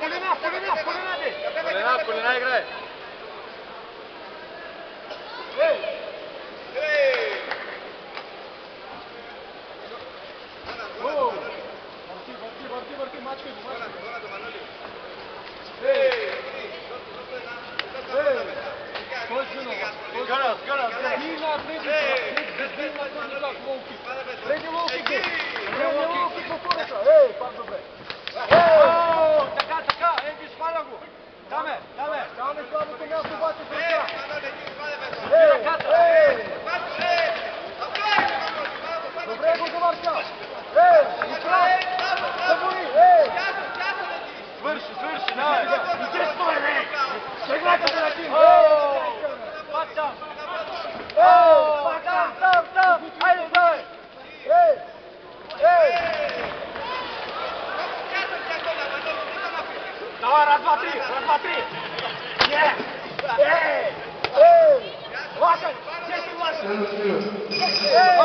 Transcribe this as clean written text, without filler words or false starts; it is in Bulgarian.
Полина играе. Върти, мачкай. Преди лоуките! По курата! Пак добре! Така, виж, хваля го! Там е! Там е слабото място, обаче с ръка! Добре го завърша! Забори! Свърши, давай! Интересно е, бе! Шегната се начин! Пак там! Там! Хайде, давай! Давай, раз, два, три! Лакай! Чести власи!